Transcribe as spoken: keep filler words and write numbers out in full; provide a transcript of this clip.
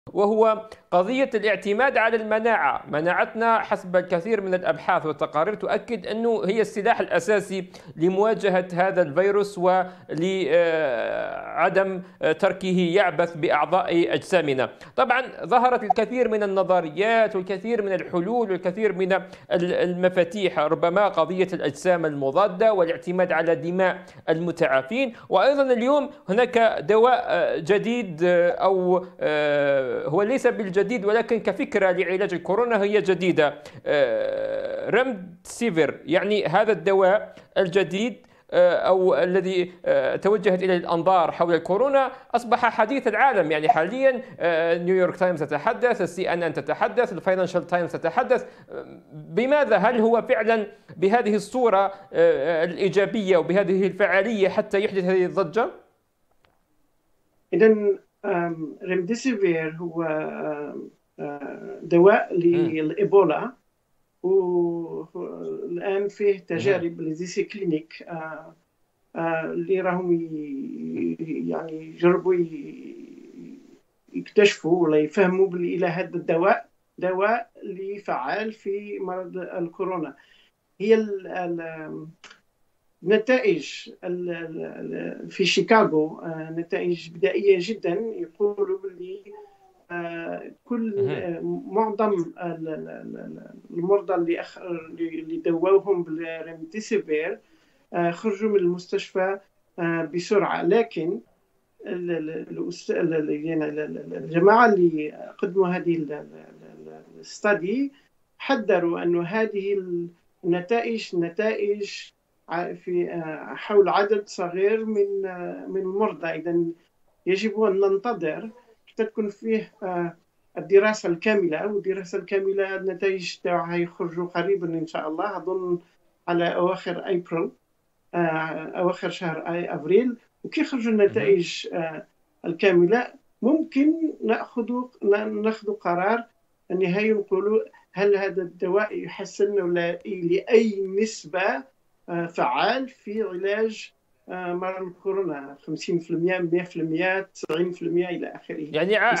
وهو قضية الاعتماد على المناعة. مناعتنا حسب الكثير من الأبحاث والتقارير تؤكد أنه هي السلاح الأساسي لمواجهة هذا الفيروس ولعدم تركه يعبث بأعضاء أجسامنا. طبعا ظهرت الكثير من النظريات والكثير من الحلول والكثير من المفاتيح، ربما قضية الأجسام المضادة والاعتماد على دماء المتعافين. وأيضا اليوم هناك دواء جديد، أو هو ليس بالجديد ولكن كفكرة لعلاج الكورونا هي جديدة، ريمديسيفير. يعني هذا الدواء الجديد أو الذي توجهت إلى الأنظار حول الكورونا أصبح حديث العالم. يعني حاليا نيويورك تايمز تتحدث، السي ان ان تتحدث، الفاينانشال تايمز تتحدث. بماذا؟ هل هو فعلا بهذه الصورة الإيجابية وبهذه الفعالية حتى يحدث هذه الضجة؟ إذن ريمديسيفير هو دواء للإيبولا، والآن فيه تجارب لزيسي كلينيك اللي راهم يعني يجربوا يكتشفوا ولا يفهموا بلي إلى هذا الدواء دواء اللي فعال في مرض الكورونا. هي النتائج في شيكاغو نتائج بدائية جدا، يقولوا بلي كل معظم المرضى اللي اللي دواوهم بالريمديسيفير خرجوا من المستشفى بسرعة. لكن الجماعة اللي قدموا هذه الستادي حذروا أنه هذه النتائج نتائج في حول عدد صغير من من المرضى. إذا يجب أن ننتظر حتى تكون فيه الدراسة الكاملة، والدراسة الكاملة النتائج تاعها يخرجوا قريبا إن شاء الله، أظن على أواخر أبريل، أواخر شهر أبريل. وكي يخرجوا النتائج الكاملة ممكن نأخذ نأخذ قرار النهائي، نقولوا هل هذا الدواء يحسن ولا لأي نسبة فعال في علاج مرض الكورونا، خمسين بالمئة، مئة بالمئة، تسعين بالمئة إلى آخره. يعني